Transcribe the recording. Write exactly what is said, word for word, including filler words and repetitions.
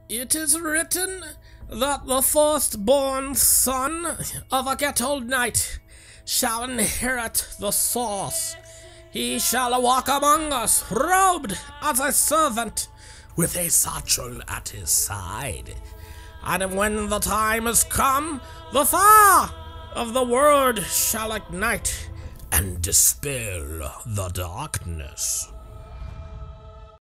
It is written that the firstborn son of a ghetto knight shall inherit the source. He shall walk among us, robed as a servant, with a satchel at his side. And when the time is come, the fire of the word shall ignite and dispel the darkness.